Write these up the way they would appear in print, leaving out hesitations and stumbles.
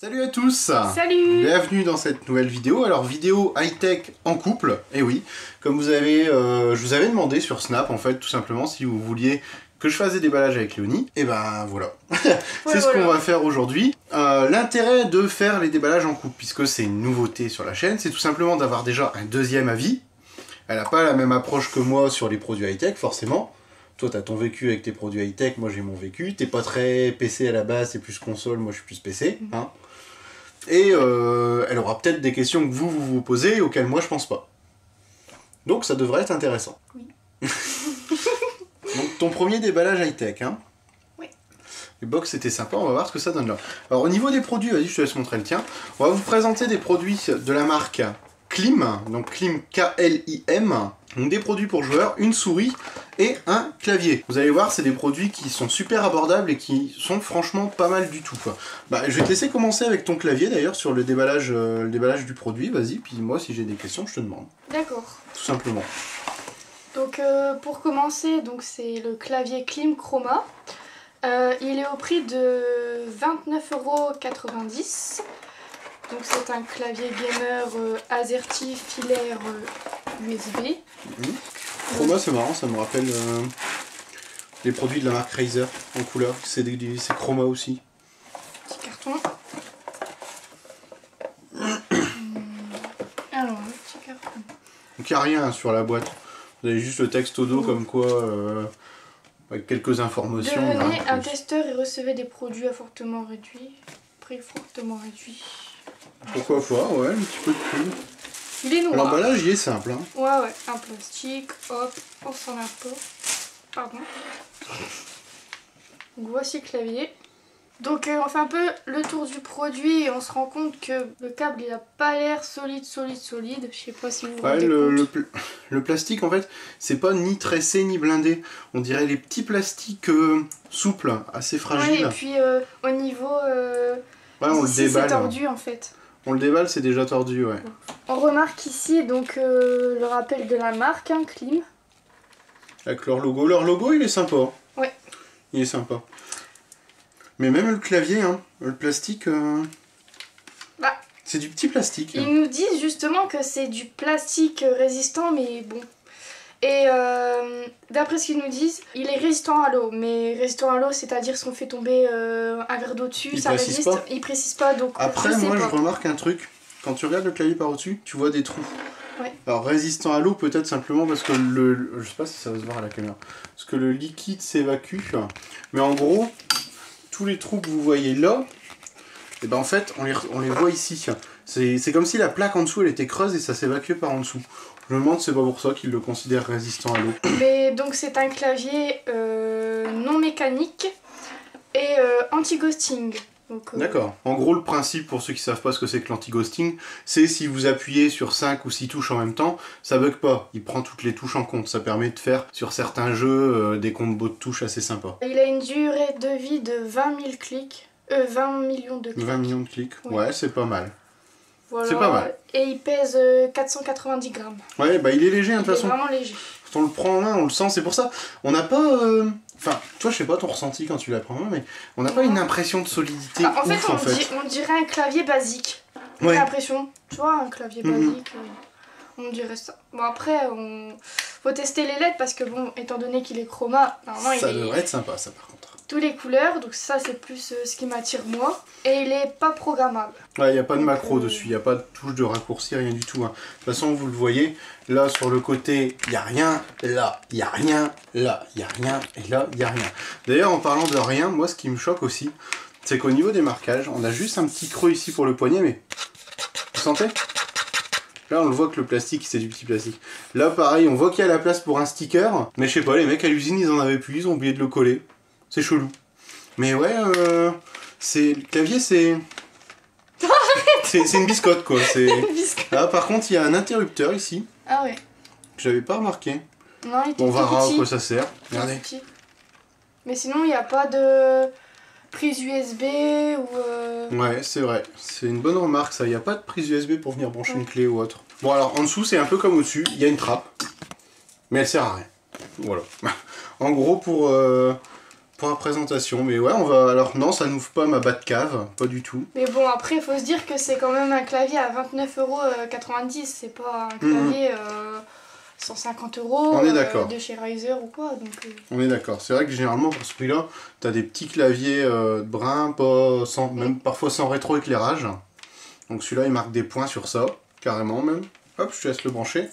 Salut à tous. Salut. Bienvenue dans cette nouvelle vidéo. Alors vidéo high-tech en couple, et oui, comme vous avez, je vous avais demandé sur Snap en fait tout simplement si vous vouliez que je fasse des déballages avec Léonie, et ben voilà, c'est ce qu'on va faire aujourd'hui. L'intérêt de faire les déballages en couple, puisque c'est une nouveauté sur la chaîne, c'est tout simplement d'avoir déjà un deuxième avis. Elle n'a pas la même approche que moi sur les produits high-tech forcément. Toi, t'as ton vécu avec tes produits high-tech, moi j'ai mon vécu. T'es pas très PC à la base, t'es plus console, moi je suis plus PC. Hein. Et elle aura peut-être des questions que vous posez auxquelles moi je pense pas. Donc ça devrait être intéressant. Oui. Donc ton premier déballage high-tech, hein. Oui. Les box c'était sympa, on va voir ce que ça donne là. Alors au niveau des produits, vas-y je te laisse montrer le tien. On va vous présenter des produits de la marque Klim, donc Klim K-L-I-M. Donc des produits pour joueurs, une souris et un clavier. Vous allez voir, c'est des produits qui sont super abordables et qui sont franchement pas mal du tout, quoi. Bah, je vais te laisser commencer avec ton clavier d'ailleurs sur le déballage du produit, vas-y, puis moi si j'ai des questions je te demande. D'accord. Tout simplement. Donc pour commencer, c'est le clavier Klim Chroma. Il est au prix de 29,90 €. Donc c'est un clavier gamer AZERTY filaire USB. Chroma c'est marrant, ça me rappelle les produits de la marque Razer en couleur, c'est Chroma aussi. Petit carton. Alors, le petit carton. Donc il n'y a rien sur la boîte, vous avez juste le texte au dos comme quoi, avec quelques informations. Devenez un testeur et recevez des produits à fortement réduit. Prix fortement réduit. Pourquoi pas, ouais, un petit peu de pub. Il est noir. L'emballage il est simple, hein. Ouais, un plastique, hop, on s'en a pas. Pardon. Donc voici le clavier. Donc on fait un peu le tour du produit et on se rend compte que le câble il a pas l'air solide. Je sais pas si vous vous rendez compte. Le plastique en fait, c'est pas ni tressé ni blindé. On dirait les petits plastiques souples, assez fragiles. Ouais, et puis au niveau... ouais, on le déballe. C'est tordu en fait. On le déballe, c'est déjà tordu, ouais. On remarque ici donc le rappel de la marque, hein, Klim. Avec leur logo. Leur logo, il est sympa. Ouais. Il est sympa. Mais même le clavier, hein, le plastique, bah, c'est du petit plastique. Ils nous disent justement que c'est du plastique résistant, mais bon. Et d'après ce qu'ils nous disent, il est résistant à l'eau. Mais résistant à l'eau, c'est-à-dire si on fait tomber un verre d'eau dessus, ça résiste. Il précise pas, donc après, je remarque un truc. Quand tu regardes le clavier par au-dessus, tu vois des trous. Ouais. Alors résistant à l'eau, peut-être simplement parce que je sais pas si ça va se voir à la caméra. Parce que le liquide s'évacue. Mais en gros, tous les trous que vous voyez là, et ben en fait, on les voit ici. C'est comme si la plaque en dessous, elle était creuse et ça s'évacuait par en dessous. Je me demande si c'est pas pour ça qu'ils le considèrent résistant à l'eau. Mais donc c'est un clavier non mécanique et anti-ghosting. D'accord. En gros, le principe, pour ceux qui savent pas ce que c'est que l'anti-ghosting, c'est si vous appuyez sur 5 ou 6 touches en même temps, ça bug pas. Il prend toutes les touches en compte. Ça permet de faire, sur certains jeux, des combos de touches assez sympas. Il a une durée de vie de 20 000 clics. 20 millions de clics. 20 millions de clics. Ouais, c'est pas mal. Voilà. C'est pas mal. Et il pèse 490 grammes. Ouais, bah il est léger, de toute façon. Il est vraiment léger. Quand on le prend en main, on le sent, c'est pour ça. On n'a pas... Enfin, toi, je sais pas ton ressenti quand tu la prends en main, mais on n'a pas une impression de solidité en ouf, on dirait un clavier basique. Ouais. J'ai l'impression. Tu vois, un clavier basique, on dirait ça. Bon, après, faut tester les LED parce que, bon, étant donné qu'il est chroma, normalement, ça devrait être sympa, ça, par contre. Tous les couleurs, donc ça, c'est plus ce qui m'attire moi. Et il est pas programmable. Ouais, il n'y a pas de macro dessus, il n'y a pas de touche de raccourci, rien du tout. Hein. De toute façon, vous le voyez, là, sur le côté, il n'y a rien, là, il n'y a rien, là, il n'y a rien, et là, il n'y a rien. D'ailleurs, en parlant de rien, moi, ce qui me choque aussi, c'est qu'au niveau des marquages, on a juste un petit creux ici pour le poignet, mais... Vous sentez ? Là, on le voit que le plastique, c'est du petit plastique. Là, pareil, on voit qu'il y a la place pour un sticker, mais je sais pas, les mecs à l'usine, ils en avaient plus, ils ont oublié de le coller. C'est chelou. Mais ouais, le clavier, c'est... c'est une biscotte, quoi. Là, par contre, il y a un interrupteur ici. Ah ouais. Que j'avais pas remarqué. Non, il était on verra à petit. quoi ça sert. Regardez. Mais sinon, il n'y a pas de prise USB ou... Ouais, c'est vrai. C'est une bonne remarque, ça. Il n'y a pas de prise USB pour venir brancher une clé ou autre. Bon, alors, en dessous, c'est un peu comme au-dessus. Il y a une trappe. Mais elle sert à rien. Voilà. En gros, Pour la présentation, mais ouais, on va... Alors non, ça n'ouvre pas ma Batcave, pas du tout. Mais bon, après, il faut se dire que c'est quand même un clavier à 29,90 €, c'est pas un clavier 150 € on est d'accord. De chez Razer ou quoi. Donc, On est d'accord, c'est vrai que généralement pour ce prix-là, t'as des petits claviers bruns, pas sans, même parfois sans rétroéclairage. Donc celui-là, il marque des points sur ça, carrément même. Hop, je te laisse le brancher.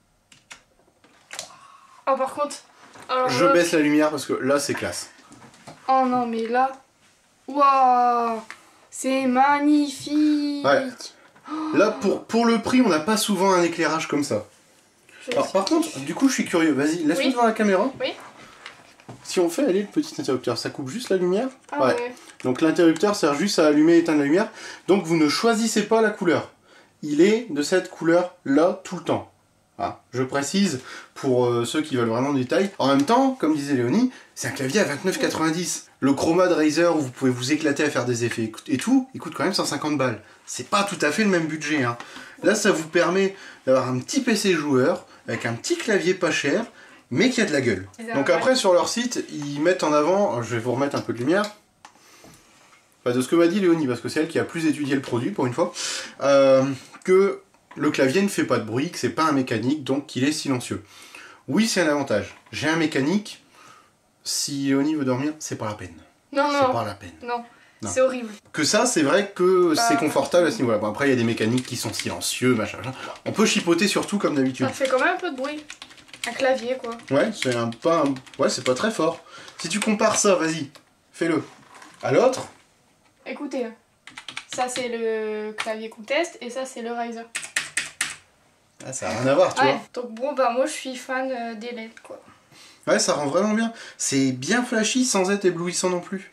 Oh, par contre... Alors, je baisse la lumière parce que là, c'est classe. Oh non, mais là... Waouh, c'est magnifique. Ouais. Là, pour le prix, on n'a pas souvent un éclairage comme ça. Alors, par contre, du coup, je suis curieux. Vas-y, laisse-moi devant la caméra. Oui. Si on fait aller le petit interrupteur, ça coupe juste la lumière. Ah ouais. Donc l'interrupteur sert juste à allumer et éteindre la lumière. Donc vous ne choisissez pas la couleur. Il est de cette couleur-là tout le temps. Ah, je précise pour ceux qui veulent vraiment du détail. En même temps, comme disait Léonie, c'est un clavier à 29,90 €. Le Chroma de Razer où vous pouvez vous éclater à faire des effets et tout, il coûte quand même 150 balles. C'est pas tout à fait le même budget. Hein. Là, ça vous permet d'avoir un petit PC joueur avec un petit clavier pas cher, mais qui a de la gueule. Donc après, sur leur site, ils mettent en avant, je vais vous remettre un peu de lumière, enfin, de ce que m'a dit Léonie, parce que c'est elle qui a plus étudié le produit pour une fois, que le clavier ne fait pas de bruit, que c'est pas un mécanique, donc qu'il est silencieux. Oui, c'est un avantage. J'ai un mécanique, si Léonie veut dormir, c'est pas la peine. Non, non. C'est pas la peine. Non. C'est horrible. Que ça, c'est vrai que c'est confortable à ce niveau-là. Bon, après, il y a des mécaniques qui sont silencieux, machin. On peut chipoter surtout comme d'habitude. Ça fait quand même un peu de bruit. Un clavier, quoi. Ouais, c'est ouais, c'est pas très fort. Si tu compares ça, vas-y, fais-le. À l'autre. Écoutez, ça c'est le clavier qu'on teste et ça c'est le Razer. Ah, ça n'a rien à voir, tu vois. Donc bon, bah moi je suis fan des LED, quoi. Ouais, ça rend vraiment bien. C'est bien flashy sans être éblouissant non plus.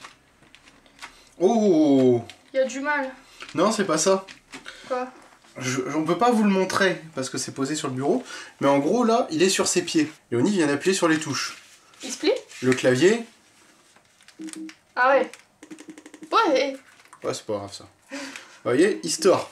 Oh! Il y a du mal. Non, c'est pas ça. Quoi? On peut pas vous le montrer parce que c'est posé sur le bureau, mais en gros là, il est sur ses pieds. Léonie vient d'appuyer sur les touches. Il se plie? Le clavier. Ah ouais. Ouais. Ouais, c'est pas grave ça. Vous voyez, Histoire.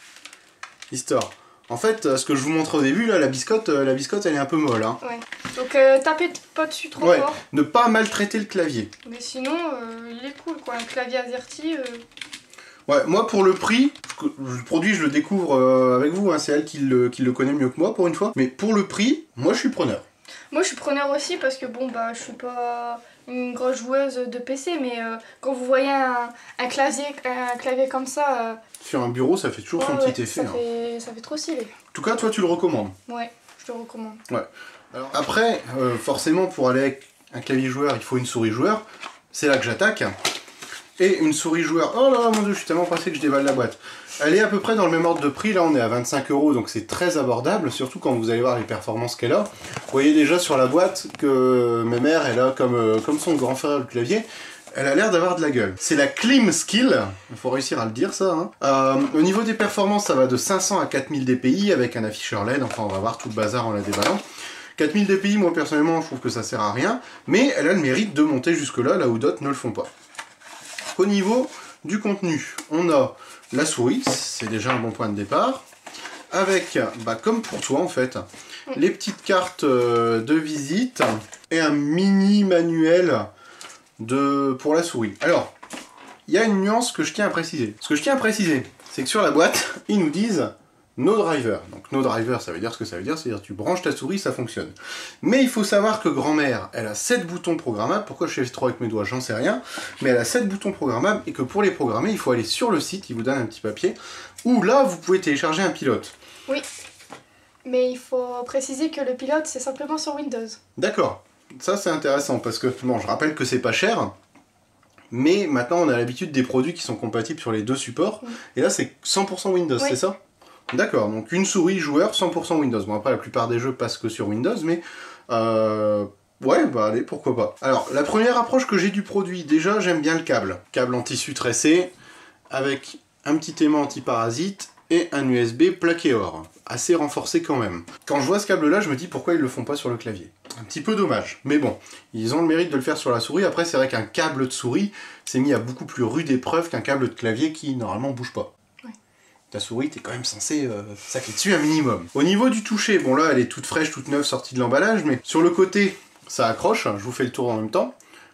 En fait, ce que je vous montre au début, là, la biscotte, elle est un peu molle. Hein. Ouais. Donc tapez pas dessus trop fort. Ne pas maltraiter le clavier. Mais sinon, il est cool, quoi. Un clavier AZERTY. Ouais, moi pour le prix, le produit je le découvre avec vous, hein, c'est elle qui le connaît mieux que moi pour une fois. Mais pour le prix, moi je suis preneur. Moi je suis preneur aussi parce que bon bah je suis pas une grosse joueuse de PC, mais quand vous voyez un clavier comme ça... Sur un bureau ça fait toujours son petit effet. Ça fait trop stylé. En tout cas toi tu le recommandes. Ouais, je le recommande. Ouais. Alors, après, forcément pour aller avec un clavier joueur il faut une souris joueur. C'est là que j'attaque. Et une souris joueur, oh là là mon dieu, je suis tellement pressé que je déballe la boîte. Elle est à peu près dans le même ordre de prix, là on est à 25 €, donc c'est très abordable, surtout quand vous allez voir les performances qu'elle a. Vous voyez déjà sur la boîte que ma mère, elle a comme son grand frère le clavier, elle a l'air d'avoir de la gueule. C'est la Klim Skill, il faut réussir à le dire ça. Hein. Au niveau des performances, ça va de 500 à 4000 dpi avec un afficheur LED, enfin on va voir tout le bazar en la déballant. 4000 dpi, moi personnellement, je trouve que ça sert à rien, mais elle a le mérite de monter jusque-là, là où d'autres ne le font pas. Au niveau du contenu, on a la souris, c'est déjà un bon point de départ, avec, comme pour toi en fait, les petites cartes de visite et un mini manuel pour la souris. Alors, il y a une nuance que je tiens à préciser. Ce que je tiens à préciser, c'est que sur la boîte, ils nous disent no driver. Donc no driver, ça veut dire ce que ça veut dire, c'est-à-dire tu branches ta souris, ça fonctionne. Mais il faut savoir que grand-mère, elle a 7 boutons programmables. Pourquoi je fais trop avec mes doigts, j'en sais rien. Mais elle a 7 boutons programmables et que pour les programmer, il faut aller sur le site, il vous donne un petit papier, où là, vous pouvez télécharger un pilote. Oui, mais il faut préciser que le pilote, c'est simplement sur Windows. D'accord, ça c'est intéressant, parce que, bon, je rappelle que c'est pas cher, mais maintenant on a l'habitude des produits qui sont compatibles sur les deux supports, et là c'est 100% Windows, c'est ça ? D'accord, donc une souris joueur 100% Windows. Bon après la plupart des jeux passent que sur Windows, mais ouais, allez, pourquoi pas. Alors, la première approche que j'ai du produit, déjà j'aime bien le câble. Câble en tissu tressé, avec un petit aimant anti-parasite et un USB plaqué or. Assez renforcé quand même. Quand je vois ce câble-là, je me dis pourquoi ils le font pas sur le clavier. Un petit peu dommage, mais bon, ils ont le mérite de le faire sur la souris. Après, c'est vrai qu'un câble de souris s'est mis à beaucoup plus rude épreuve qu'un câble de clavier qui, normalement, bouge pas. Ta souris, t'es quand même censé saquer dessus un minimum. Au niveau du toucher, bon là, elle est toute fraîche, toute neuve, sortie de l'emballage, mais sur le côté, ça accroche, je vous fais le tour en même temps.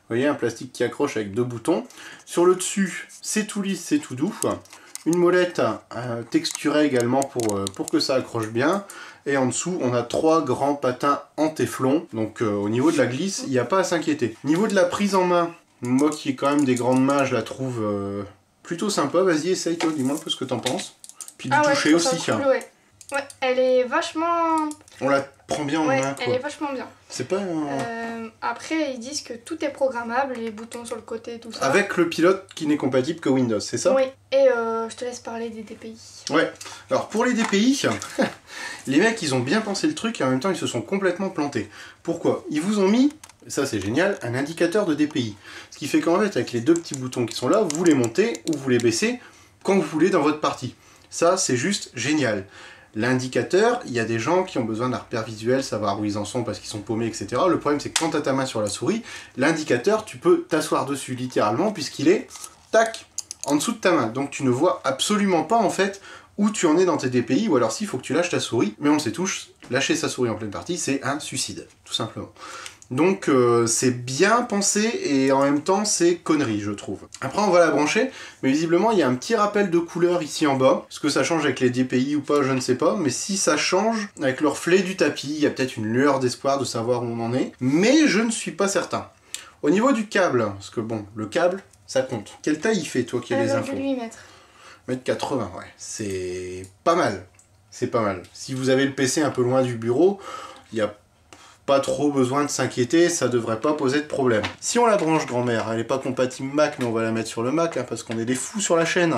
voyez, un plastique qui accroche avec 2 boutons. Sur le dessus, c'est tout lisse, c'est tout doux. Une molette texturée également pour que ça accroche bien. Et en dessous, on a 3 grands patins en téflon. Donc au niveau de la glisse, il n'y a pas à s'inquiéter. Niveau de la prise en main, moi qui ai quand même des grandes mains, je la trouve plutôt sympa. Vas-y, essaye toi, dis-moi un peu ce que t'en penses. Puis du toucher aussi. Cool, ouais. Ouais, elle est vachement... On la prend bien en main, quoi. Elle est vachement bien. C'est pas... Après, ils disent que tout est programmable, les boutons sur le côté, tout ça. Avec le pilote qui n'est compatible que Windows, c'est ça? Oui, et je te laisse parler des DPI. Ouais, alors pour les DPI, les mecs ils ont bien pensé le truc et en même temps ils se sont complètement plantés. Pourquoi? Ils vous ont mis, ça c'est génial, un indicateur de DPI. Ce qui fait qu'en fait avec les 2 petits boutons qui sont là, vous les montez ou vous les baissez quand vous voulez dans votre partie. Ça c'est juste génial. L'indicateur, il y a des gens qui ont besoin d'un repère visuel, savoir où ils en sont parce qu'ils sont paumés, etc. Le problème c'est que quand tu as ta main sur la souris, l'indicateur, tu peux t'asseoir dessus littéralement puisqu'il est, tac, en dessous de ta main. Donc tu ne vois absolument pas en fait où tu en es dans tes DPI, ou alors s'il faut que tu lâches ta souris, mais on le sait tous, lâcher sa souris en pleine partie, c'est un suicide, tout simplement. Donc c'est bien pensé et en même temps c'est connerie je trouve. Après on va la brancher, mais visiblement il y a un petit rappel de couleur ici en bas. Est-ce que ça change avec les DPI ou pas, je ne sais pas, mais si ça change, avec le reflet du tapis, il y a peut-être une lueur d'espoir de savoir où on en est, mais je ne suis pas certain. Au niveau du câble, parce que bon, le câble, ça compte. Quelle taille il fait toi qui as les infos? 1,8 m. 1,80 m, ouais, c'est pas mal. C'est pas mal. Si vous avez le PC un peu loin du bureau, il y a pas trop besoin de s'inquiéter, ça devrait pas poser de problème. Si on la branche grand-mère, elle est pas compatible Mac, mais on va la mettre sur le Mac, hein, parce qu'on est des fous sur la chaîne.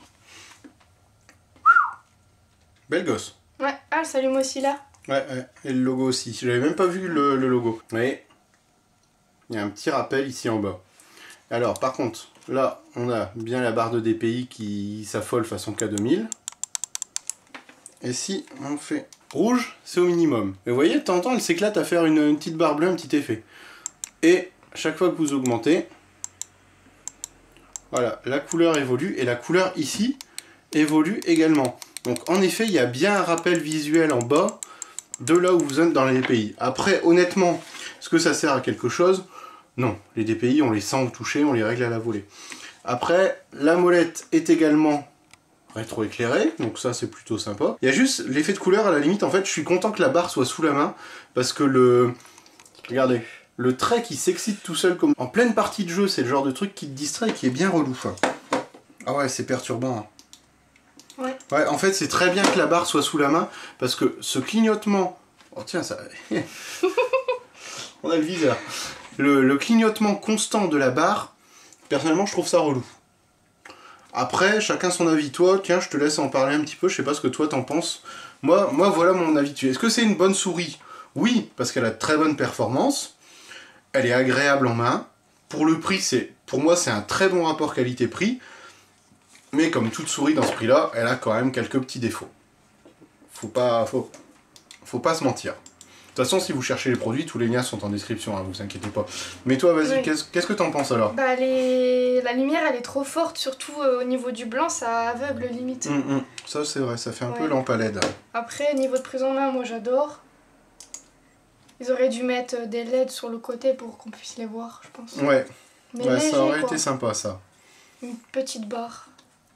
Belle gosse. Ouais, ah, elle s'allume aussi là. Ouais, et le logo aussi. J'avais même pas vu le logo. Vous voyez, il y a un petit rappel ici en bas. Alors, par contre, là, on a bien la barre de DPI qui s'affole façon K2000. Et si on fait rouge, c'est au minimum. Et vous voyez, de temps en temps, elle s'éclate à faire une petite barre bleue, un petit effet. Et chaque fois que vous augmentez, voilà, la couleur évolue. Et la couleur ici évolue également. Donc en effet, il y a bien un rappel visuel en bas de là où vous êtes dans les DPI. Après, honnêtement, est-ce que ça sert à quelque chose? Non. Les DPI, on les sent au toucher, on les règle à la volée. Après, la molette est également rétro-éclairé, donc ça c'est plutôt sympa. Il y a juste l'effet de couleur à la limite, en fait je suis content que la barre soit sous la main, parce que regardez, le trait qui s'excite tout seul comme en pleine partie de jeu, c'est le genre de truc qui te distrait et qui est bien relou. Ah ouais, c'est perturbant. Ouais. Ouais, en fait c'est très bien que la barre soit sous la main, parce que ce clignotement... Oh tiens, ça... On a le viseur. Le clignotement constant de la barre, personnellement je trouve ça relou. Après, chacun son avis. Toi, tiens, je te laisse en parler un petit peu, je sais pas ce que toi t'en penses. Moi, voilà mon avis dessus. Est-ce que c'est une bonne souris? Oui, parce qu'elle a de très bonnes performances. Elle est agréable en main. Pour le prix, pour moi, c'est un très bon rapport qualité-prix. Mais comme toute souris dans ce prix-là, elle a quand même quelques petits défauts. Faut pas se mentir. De toute façon, si vous cherchez les produits, tous les liens sont en description, hein, vous inquiétez pas. Mais toi, vas-y, oui. Qu'est-ce que t'en penses alors? Bah, la lumière, elle est trop forte, surtout au niveau du blanc, ça aveugle limite. Ça, c'est vrai, ça fait un peu lampe à LED. Après, niveau de prise en main, moi j'adore. Ils auraient dû mettre des LED sur le côté pour qu'on puisse les voir, je pense. Ouais, mais ouais léger, ça aurait quoi. été sympa, ça. Une petite barre.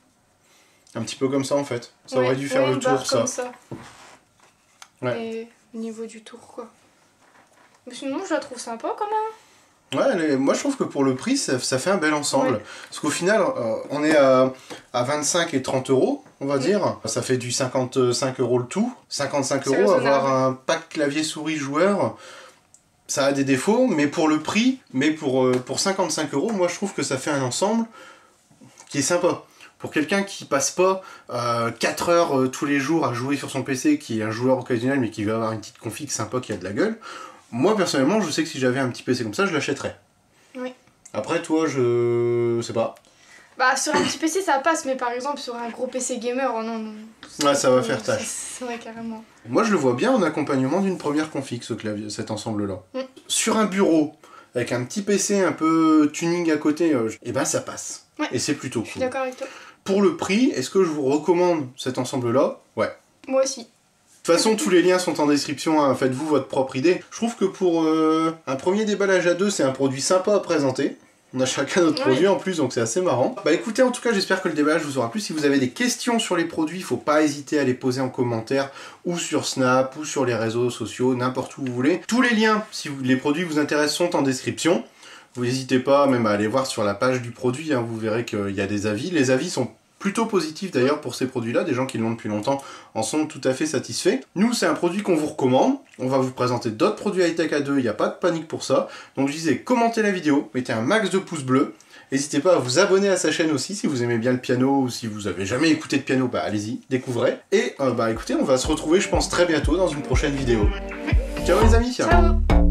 Un petit peu comme ça, en fait. Ça aurait dû faire le tour, ça. Comme ça. Ouais. Et au niveau du tour, quoi. Mais sinon, je la trouve sympa, quand même. Ouais, moi je trouve que pour le prix, ça fait un bel ensemble. Ouais. Parce qu'au final, on est à 25 et 30 euros, on va dire. Ça fait du 55 euros le tout. 55 euros, avoir un pack clavier souris joueur, ça a des défauts, mais pour le prix, pour 55 euros, moi je trouve que ça fait un ensemble qui est sympa. Pour quelqu'un qui passe pas 4 heures tous les jours à jouer sur son PC, qui est un joueur occasionnel mais qui veut avoir une petite config sympa qui a de la gueule, moi personnellement je sais que si j'avais un petit PC comme ça, je l'achèterais. Oui. Après toi, je sais pas. Bah sur un petit PC ça passe, mais par exemple sur un gros PC gamer, oh non. Ouais, ça va faire tâche. C'est vrai, carrément. Moi je le vois bien en accompagnement d'une première config, ce clavier, cet ensemble-là. Sur un bureau, avec un petit PC un peu tuning à côté, et ben ça passe. Ouais. Et c'est plutôt cool. Je suis d'accord avec toi. Pour le prix, est-ce que je vous recommande cet ensemble-là? Ouais. Moi aussi. De toute façon, tous les liens sont en description, hein. Faites-vous votre propre idée. Je trouve que pour un premier déballage à deux, c'est un produit sympa à présenter. On a chacun notre produit en plus, donc c'est assez marrant. Bah écoutez, en tout cas, j'espère que le déballage vous aura plu. Si vous avez des questions sur les produits, faut pas hésiter à les poser en commentaire, ou sur Snap, ou sur les réseaux sociaux, n'importe où vous voulez. Tous les liens, si les produits vous intéressent, sont en description. Vous n'hésitez pas même à aller voir sur la page du produit, hein, vous verrez qu'il y a des avis. Les avis sont plutôt positifs d'ailleurs pour ces produits-là, des gens qui l'ont depuis longtemps en sont tout à fait satisfaits. Nous, c'est un produit qu'on vous recommande, on va vous présenter d'autres produits high-tech à deux, il n'y a pas de panique pour ça. Donc je disais, commentez la vidéo, mettez un max de pouces bleus, n'hésitez pas à vous abonner à sa chaîne aussi si vous aimez bien le piano ou si vous avez jamais écouté de piano, bah allez-y, découvrez. Et bah écoutez, on va se retrouver je pense très bientôt dans une prochaine vidéo. Ciao les amis. Ciao.